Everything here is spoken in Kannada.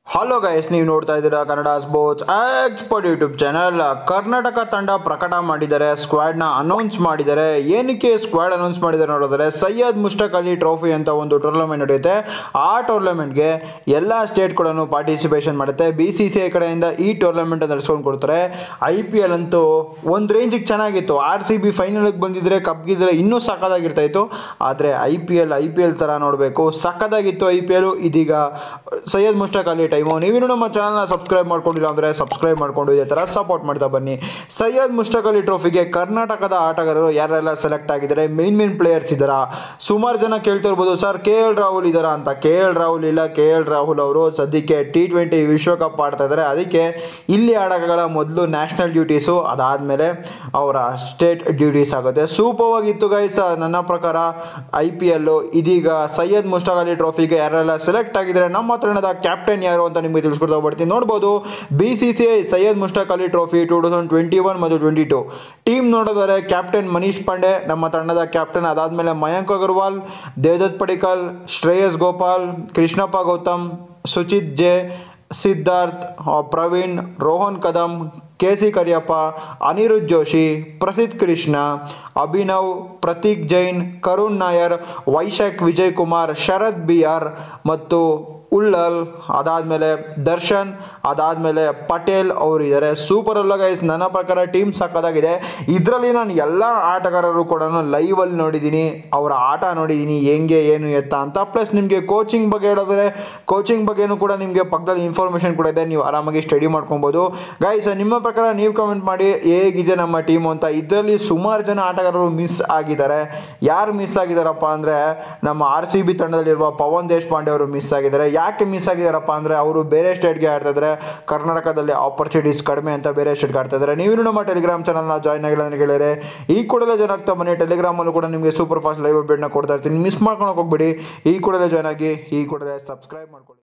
ಹಲೋ ಗೈಸ್, ನೀವು ನೋಡ್ತಾ ಇದ್ದೀರಾ Kannada sports expert YouTube channel. Karnataka ತಂಡ ಪ್ರಕಟ ಮಾಡಿದ್ದಾರೆ, ಸ್ಕ್ವಾಡ್ನ ಅನೌನ್ಸ್ ಮಾಡಿದ್ದಾರೆ. ಏನಕ್ಕೆ ಸ್ಕ್ವಾಡ್ ಅನೌನ್ಸ್ ಮಾಡಿದ್ದಾರೆ ನೋಡಿದ್ರೆ, ಸೈಯದ್ ಮುಷ್ತಾಕ್ ಅಲಿ ಟ್ರೋಫಿ ಅಂತ ಒಂದು ಟೂರ್ನಮೆಂಟ್ ನಡೆಯುತ್ತೆ. ಆ ಟೂರ್ನಮೆಂಟ್ಗೆ ಎಲ್ಲ ಸ್ಟೇಟ್ ಕೂಡ ಪಾರ್ಟಿಸಿಪೇಷನ್ ಮಾಡುತ್ತೆ. BCCI ಕಡೆಯಿಂದ ಈ ಟೂರ್ನಮೆಂಟ್ ನಡೆಸ್ಕೊಂಡು ಕೊಡ್ತಾರೆ. IPL ಅಂತೂ ಒಂದು ರೇಂಜಿಗೆ ಚೆನ್ನಾಗಿತ್ತು. RCB ಫೈನಲ್ಗೆ ಬಂದಿದ್ರೆ ಕಪ್ಗಿದ್ರೆ ಇನ್ನೂ ಸಕ್ಕದಾಗಿರ್ತಾ ಇತ್ತು. ಆದರೆ IPL ಥರ ನೋಡಬೇಕು, ಸಕ್ಕದಾಗಿತ್ತು IPL. ಇದೀಗ ಸೈಯದ್ ಮುಷ್ತಾಕ್ ಅಲಿ ನೀವೇನು ನಮ್ಮ ಚಾನಲ್ನ ಸಬ್ಸ್ಕ್ರೈಬ್ ಮಾಡ್ಕೊಂಡಿಲ್ಲ ಅಂದರೆ ಸಬ್ಸ್ಕ್ರೈಬ್ ಮಾಡ್ಕೊಂಡು ಇದೇ ಥರ ಸಪೋರ್ಟ್ ಮಾಡ್ತಾ ಬನ್ನಿ. ಸೈಯದ್ ಮುಷ್ತಾಕ್ ಅಲಿ ಟ್ರೋಫಿಗೆ ಕರ್ನಾಟಕದ ಆಟಗಾರರು ಯಾರೆಲ್ಲ ಸೆಲೆಕ್ಟ್ ಆಗಿದ್ದಾರೆ, ಮೇನ್ ಪ್ಲೇಯರ್ಸ್ ಇದ್ದಾರಾ? ಸುಮಾರು ಜನ ಕೇಳ್ತಿರ್ಬೋದು, ಸರ್ KL ರಾಹುಲ್ ಇದ್ದಾರಾ ಅಂತ. KL ರಾಹುಲ್ ಇಲ್ಲ. KL ರಾಹುಲ್ ಅವರು ಸದ್ಯಕ್ಕೆ T20 ವಿಶ್ವಕಪ್ ಆಡ್ತಾ ಇದ್ದಾರೆ. ಅದಕ್ಕೆ ಇಲ್ಲಿ ಆಡೋಕ್ಕಾಗಲ್ಲ. ಮೊದಲು ನ್ಯಾಷನಲ್ ಡ್ಯೂಟೀಸು, ಅದಾದಮೇಲೆ ಅವರ ಸ್ಟೇಟ್ ಡ್ಯೂಟೀಸ್ ಆಗುತ್ತೆ. ಸೂಪರ್ ಆಗಿತ್ತು ಗೈಸ್ ನನ್ನ ಪ್ರಕಾರ IPL. ಇದೀಗ ಸೈಯದ್ ಮುಷ್ತಾಕ್ ಅಲಿ ಟ್ರೋಫಿಗೆ ಯಾರೆಲ್ಲ ಸೆಲೆಕ್ಟ್ ಆಗಿದ್ದಾರೆ, ನಮ್ಮ ತಂಡದ ಕ್ಯಾಪ್ಟನ್ ಯಾರು ಅಂತ ನಿಮಗೆ ತಿಳಿಸ್ಕೊಡ್ತಾ ಬರ್ತೀನಿ. ನೋಡ್ಬೋದು, BCCI ಸೈಯದ್ ಮುಷ್ತಾಕ್ ಅಲಿ ಟ್ರೋಫಿ 2021 ಮತ್ತು 22 ಟೀಮ್ ನೋಡಿದರೆ ಕ್ಯಾಪ್ಟನ್ ಮನೀಶ್ ಪಾಂಡೆ ನಮ್ಮ ತಂಡದ ಕ್ಯಾಪ್ಟನ್. ಅದಾದಮೇಲೆ Mayank Agarwal, Devdutt Padikkal, Shreyas Gopal, Krishnappa Gowtham, Suchith J, Siddharth, Praveen, Rohan Kadam, KC Kariappa, Aniruddha Joshi, Prasidh Krishna, Abhinav, Prateek Jain, Karun Nair, Vyshak Vijay Kumar, Sharath BR ಮತ್ತು ಉಳ್ಳಲ್, ಅದಾದಮೇಲೆ ದರ್ಶನ್, ಅದಾದಮೇಲೆ ಪಟೇಲ್ ಅವರು ಇದ್ದಾರೆ. ಸೂಪರ್ ಅಲ್ಲ ಗೈಸ್, ನನ್ನ ಪ್ರಕಾರ ಟೀಮ್ ಸಕ್ಕದಾಗಿದೆ. ಇದರಲ್ಲಿ ನಾನು ಎಲ್ಲ ಆಟಗಾರರು ಕೂಡ ಲೈವಲ್ಲಿ ನೋಡಿದ್ದೀನಿ, ಅವರ ಆಟ ನೋಡಿದ್ದೀನಿ, ಹೆಂಗೆ ಏನು ಎತ್ತ ಅಂತ. ಪ್ಲಸ್ ನಿಮಗೆ ಕೋಚಿಂಗ್ ಬಗ್ಗೆ ಹೇಳಿದ್ರೆ ಕೋಚಿಂಗ್ ಬಗ್ಗೆನೂ ಕೂಡ ನಿಮಗೆ ಪಕ್ಕದಲ್ಲಿ ಇನ್ಫಾರ್ಮೇಷನ್ ಕೂಡ ಇದೆ, ನೀವು ಆರಾಮಾಗಿ ಸ್ಟಡಿ ಮಾಡ್ಕೊಬೋದು. ಗೈಸ್, ನಿಮ್ಮ ಪ್ರಕಾರ ನೀವು ಕಮೆಂಟ್ ಮಾಡಿ ಹೇಗಿದೆ ನಮ್ಮ ಟೀಮು ಅಂತ. ಇದರಲ್ಲಿ ಸುಮಾರು ಜನ ಆಟಗಾರರು ಮಿಸ್ ಆಗಿದ್ದಾರೆ. ಯಾರು ಮಿಸ್ ಆಗಿದ್ದಾರಪ್ಪ ಅಂದರೆ, ನಮ್ಮ RCB ತಂಡದಲ್ಲಿರುವ ಪವನ್ ದೇಶಪಾಂಡೆ ಅವರು ಮಿಸ್ ಆಗಿದ್ದಾರೆ. ಯಾಕೆ ಮಿಸ್ ಆಗಿದ್ದಾರಪ್ಪ ಅಂದರೆ, ಅವರು ಬೇರೆ ಸ್ಟೇಟ್ಗೆ ಆಡ್ತಾ ಇದ್ದಾರೆ. ಕರ್ನಾಟಕದಲ್ಲಿ ಆಪರ್ಚುನಿಟೀಸ್ ಕಡಿಮೆ ಅಂತ ಬೇರೆ ಸ್ಟೇಟ್ಗೆ ಆಡ್ತಾ ಇದ್ದಾರೆ. ನೀವೇನು ನಮ್ಮ ಟೆಲಿಗ್ರಾಮ್ ಚಾನಲ್ನ ಜಾಯ್ನ್ ಆಗಿಲ್ಲ ಅಂತ ಹೇಳಿದರೆ ಈ ಕೂಡಲೇ ಜಾಯ್ನ್ ಆಗ್ತಾ ಬನ್ನಿ. ಟೆಲಿಗ್ರಾಮಲ್ಲೂ ಕೂಡ ನಿಮಗೆ ಸೂಪರ್ ಫಾಸ್ಟ್ ಲೈವ್ ಅಪ್ಡೇಟ್ನ ಕೊಡ್ತಾ ಇರ್ತೀನಿ. ಮಿಸ್ ಮಾಡ್ಕೊಳಕ್ಕೆ ಹೋಗ್ಬೇಡಿ. ಈ ಕೂಡಲೇ ಜಾಯ್ನ್ ಆಗಿ, ಈ ಕೂಡಲೇ ಸಬ್ಸ್ಕ್ರೈಬ್ ಮಾಡ್ಕೊಳ್ಳಿ.